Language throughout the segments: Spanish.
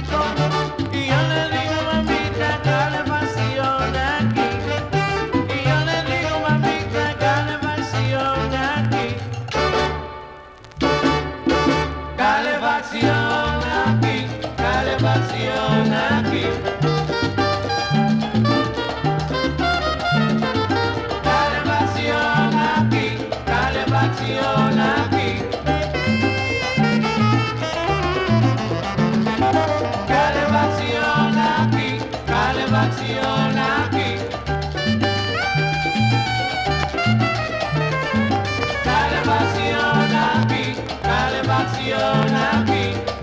Y yo le digo, mamita, calefacción aquí. Y yo le digo, mamita, calefacción aquí. Calefacción aquí, calefacción aquí. Calefacción aquí, calefacción aquí. Calefacción aquí, calefacción aquí. Calefacción aquí, calefacción aquí.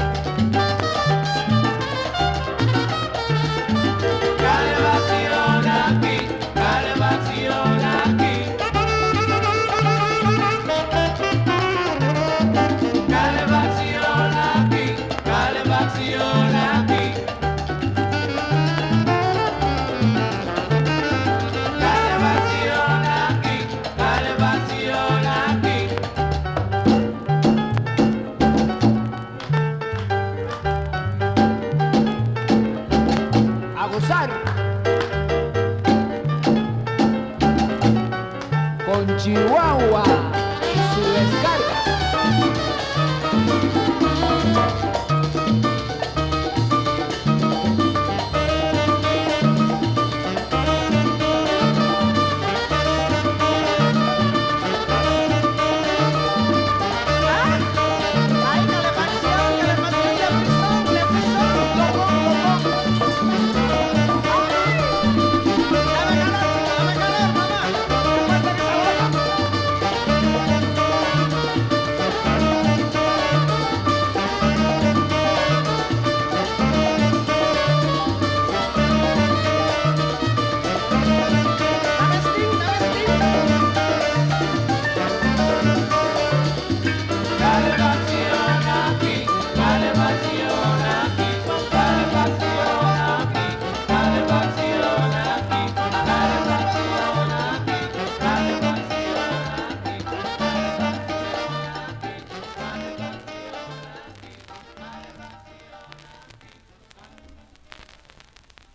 Calefacción aquí, calefacción aquí. Calefacción aquí, calefacción aquí. Calefacción aquí, calefacción aquí. A gozar con Chihuahua.